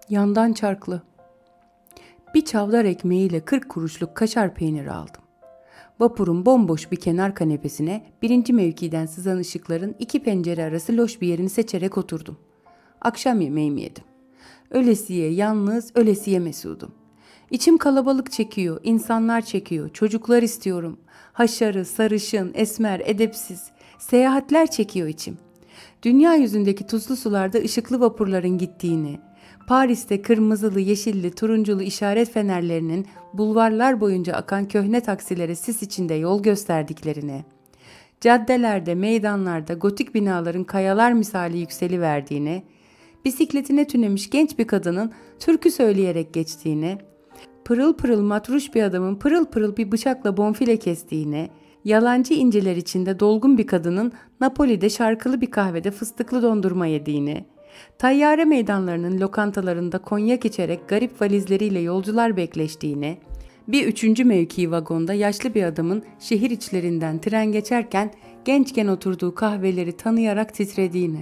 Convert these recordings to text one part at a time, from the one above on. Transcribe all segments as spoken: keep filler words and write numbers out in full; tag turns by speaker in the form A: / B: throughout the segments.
A: Yandan çarklı. Bir çavdar ekmeğiyle kırk kuruşluk kaşar peyniri aldım. Vapurun bomboş bir kenar kanepesine birinci mevkiden sızan ışıkların iki pencere arası loş bir yerini seçerek oturdum. Akşam yemeğimi yedim. Ölesiye yalnız, ölesiye mesudum. İçim kalabalık çekiyor, insanlar çekiyor, çocuklar istiyorum. Haşarı, sarışın, esmer, edepsiz, seyahatler çekiyor içim. Dünya yüzündeki tuzlu sularda ışıklı vapurların gittiğini, Paris'te kırmızılı, yeşilli, turunculu işaret fenerlerinin bulvarlar boyunca akan köhne taksilere sis içinde yol gösterdiklerini, caddelerde, meydanlarda gotik binaların kayalar misali yükseliverdiğini, bisikletine tünemiş genç bir kadının türkü söyleyerek geçtiğini, pırıl pırıl matruş bir adamın pırıl pırıl bir bıçakla bonfile kestiğini, yalancı inciler içinde dolgun bir kadının Napoli'de şarkılı bir kahvede fıstıklı dondurma yediğini, tayyare meydanlarının lokantalarında konyak içerek garip valizleriyle yolcular bekleştiğini, bir üçüncü mevki vagonda yaşlı bir adamın şehir içlerinden tren geçerken gençken oturduğu kahveleri tanıyarak titrediğini.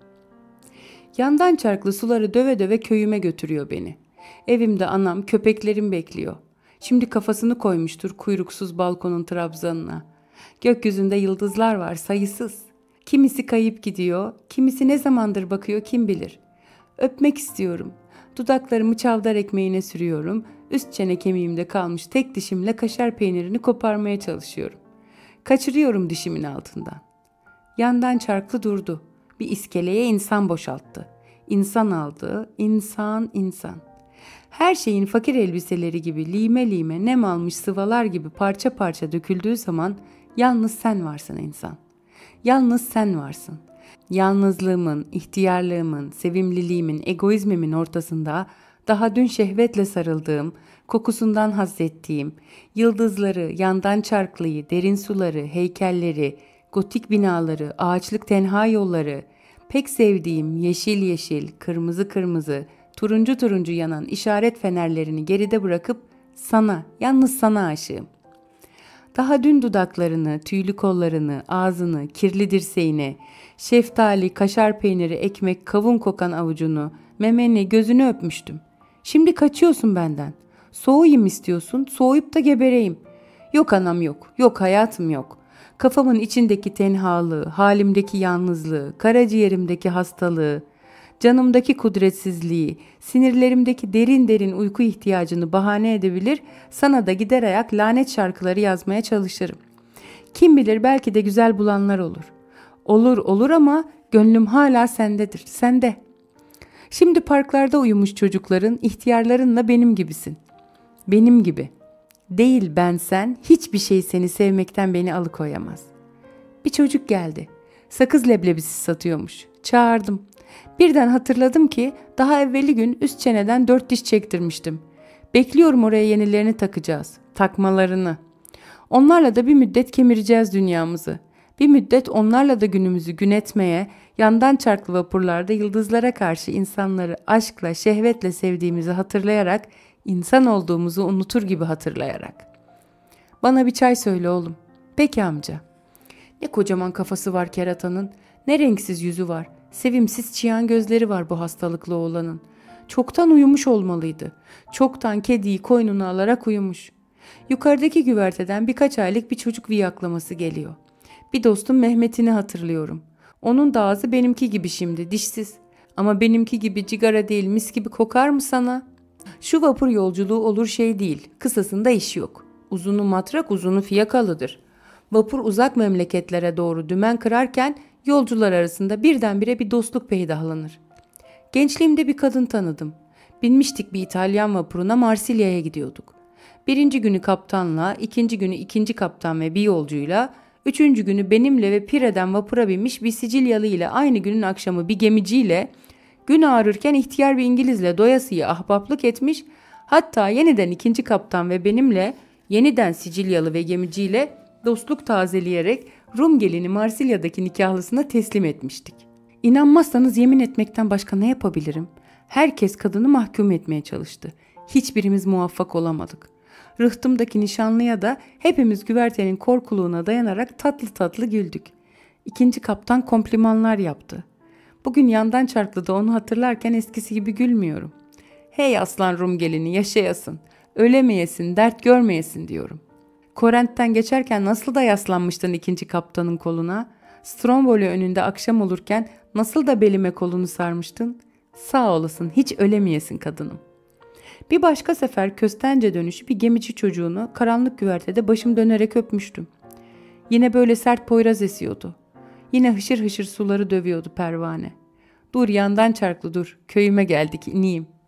A: Yandan çarklı suları döve döve köyüme götürüyor beni. Evimde anam, köpeklerim bekliyor. Şimdi kafasını koymuştur kuyruksuz balkonun trabzanına. Gökyüzünde yıldızlar var sayısız. Kimisi kayıp gidiyor, kimisi ne zamandır bakıyor kim bilir. Öpmek istiyorum. Dudaklarımı çavdar ekmeğine sürüyorum. Üst çene kemiğimde kalmış tek dişimle kaşar peynirini koparmaya çalışıyorum. Kaçırıyorum dişimin altından. Yandan çarklı durdu. Bir iskeleye insan boşalttı. İnsan aldı, insan, insan. Her şeyin fakir elbiseleri gibi lime lime nem almış sıvalar gibi parça parça döküldüğü zaman yalnız sen varsın insan. Yalnız sen varsın. Yalnızlığımın, ihtiyarlığımın, sevimliliğimin, egoizmimin ortasında daha dün şehvetle sarıldığım, kokusundan hazzettiğim, yıldızları, yandan çarklıyı, derin suları, heykelleri, gotik binaları, ağaçlık tenha yolları, pek sevdiğim yeşil yeşil, kırmızı kırmızı, turuncu turuncu yanan işaret fenerlerini geride bırakıp sana, yalnız sana aşığım. Daha dün dudaklarını, tüylü kollarını, ağzını, kirli dirseğini, şeftali, kaşar peyniri, ekmek, kavun kokan avucunu, memeni, gözünü öpmüştüm. Şimdi kaçıyorsun benden. Soğuyayım istiyorsun, soğuyup da gebereyim. Yok anam yok, yok hayatım yok. Kafamın içindeki tenhalığı, halimdeki yalnızlığı, karaciğerimdeki hastalığı, canımdaki kudretsizliği, sinirlerimdeki derin derin uyku ihtiyacını bahane edebilir, sana da gider ayak lanet şarkıları yazmaya çalışırım. Kim bilir belki de güzel bulanlar olur. Olur olur ama gönlüm hala sendedir, sende. Şimdi parklarda uyumuş çocukların, ihtiyarlarınla benim gibisin. Benim gibi. Değil ben sen, hiçbir şey seni sevmekten beni alıkoyamaz. Bir çocuk geldi. Sakız leblebisi satıyormuş. Çağırdım. Birden hatırladım ki daha evveli gün üst çeneden dört diş çektirmiştim. Bekliyorum oraya yenilerini takacağız. Takmalarını. Onlarla da bir müddet kemireceğiz dünyamızı. Bir müddet onlarla da günümüzü gün etmeye, yandan çarklı vapurlarda yıldızlara karşı insanları aşkla, şehvetle sevdiğimizi hatırlayarak, insan olduğumuzu unutur gibi hatırlayarak. Bana bir çay söyle oğlum. Peki amca. Ne kocaman kafası var keratanın, ne renksiz yüzü var. Sevimsiz çıyan gözleri var bu hastalıklı oğlanın. Çoktan uyumuş olmalıydı. Çoktan kediyi koynuna alarak uyumuş. Yukarıdaki güverteden birkaç aylık bir çocuk viyaklaması geliyor. Bir dostum Mehmet'ini hatırlıyorum. Onun da ağzı benimki gibi şimdi, dişsiz. Ama benimki gibi cigara değil, mis gibi kokar mı sana? Şu vapur yolculuğu olur şey değil, kısasında iş yok. Uzunu matrak, uzunu fiyakalıdır. Vapur uzak memleketlere doğru dümen kırarken yolcular arasında birdenbire bir dostluk peydahlanır. Gençliğimde bir kadın tanıdım. Binmiştik bir İtalyan vapuruna, Marsilya'ya gidiyorduk. Birinci günü kaptanla, ikinci günü ikinci kaptan ve bir yolcuyla, üçüncü günü benimle ve Pire'den vapura binmiş bir Sicilyalı ile aynı günün akşamı bir gemiciyle, gün ağrırken ihtiyar bir İngilizle doyasıya ahbaplık etmiş, hatta yeniden ikinci kaptan ve benimle, yeniden Sicilyalı ve gemiciyle dostluk tazeleyerek Rum gelini Marsilya'daki nikahlısına teslim etmiştik. İnanmazsanız yemin etmekten başka ne yapabilirim? Herkes kadını mahkum etmeye çalıştı. Hiçbirimiz muvaffak olamadık. Rıhtımdaki nişanlıya da hepimiz güvertenin korkuluğuna dayanarak tatlı tatlı güldük. İkinci kaptan komplimanlar yaptı. Bugün yandan çarklıda onu hatırlarken eskisi gibi gülmüyorum. Hey aslan Rum gelini yaşayasın, ölemeyesin, dert görmeyesin diyorum. Korent'ten geçerken nasıl da yaslanmıştın ikinci kaptanın koluna? Stromboli önünde akşam olurken nasıl da belime kolunu sarmıştın? Sağ olasın, hiç ölemeyesin kadınım. Bir başka sefer Köstence dönüşü bir gemici çocuğunu karanlık güvertede başım dönerek öpmüştüm. Yine böyle sert poyraz esiyordu. Yine hışır hışır suları dövüyordu pervane. Dur yandan çarklı dur, köyüme geldik ineyim.